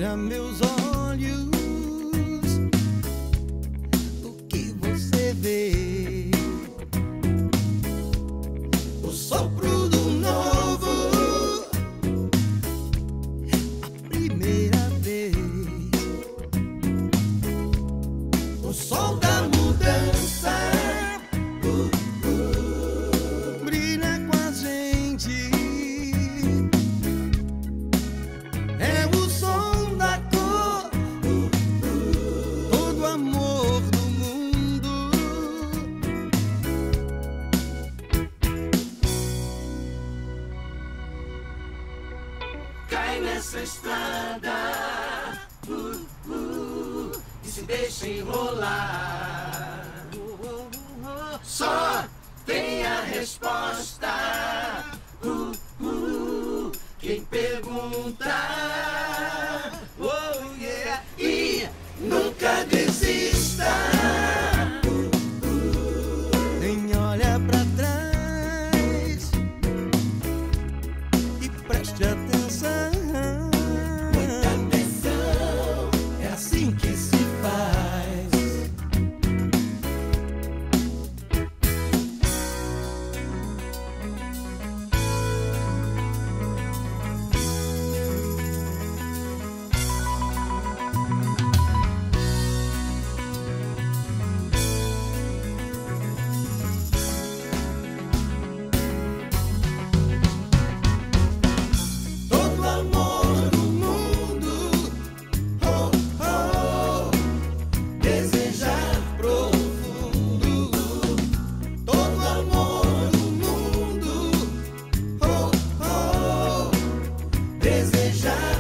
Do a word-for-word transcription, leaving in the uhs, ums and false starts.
olha meus olhos, o que você vê? O sopro do novo, a primeira vez. O sol da mudança uh, uh, brilha com a gente. É o som da cor, uh, uh, todo amor do mundo. Cai nessa estrada uh, uh, e se deixa enrolar. Só tem a resposta uh, uh, quem perguntar. Oh, yeah. E nunca desista. Nem olha pra trás e preste atenção. Muita atenção, É assim que se faz. Todo amor no mundo, oh, oh, desejar profundo. Todo amor no mundo, oh, oh, desejar